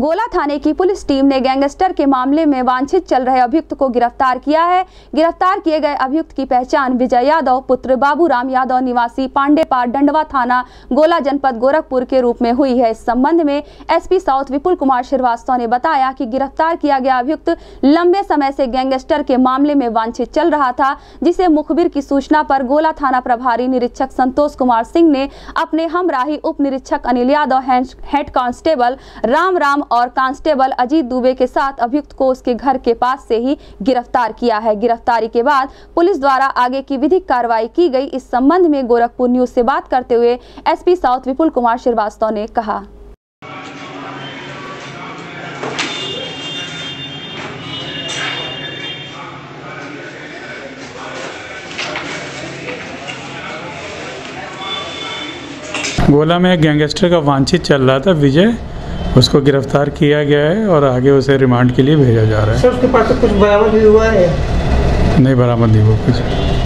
गोला थाने की police team ने गैंगस्टर के मामले में वांछित चल रहे अभियुक्त को गिरफ्तार किया है। गिरफ्तार किए गए अभियुक्त की पहचान विजय यादव पुत्र बाबूराम यादव निवासी पांडेपार डंडवा थाना गोला जनपद गोरखपुर के रूप में हुई है। इस संबंध में एसपी साउथ विपुल कुमार श्रीवास्तव ने बताया कि गिरफ्तार किया गया अभियुक्त लंबे समय से गैंगस्टर के मामले में वांछित चल रहा था, जिसे मुखबिर की सूचना पर गोला थाना प्रभारी निरीक्षक संतोष कुमार सिंह ने अपने हमराही उप निरीक्षक अनिल यादव, हेड कांस्टेबल राम और कांस्टेबल अजीत दुबे के साथ अभियुक्त को उसके घर के पास से ही गिरफ्तार किया है। गिरफ्तारी के बाद पुलिस द्वारा आगे की विधिक कार्रवाई की गई। इस संबंध में गोरखपुर न्यूज से बात करते हुए एसपी साउथ विपुल कुमार श्रीवास्तव ने कहा। गोला में एक गैंगस्टर का वांछित चल रहा था विजय, उसको गिरफ्तार किया गया है और आगे उसे रिमांड के लिए भेजा जा रहा है। सर उसके पास कुछ बरामद भी हुआ है? नहीं बरामद नहीं हुआ कुछ।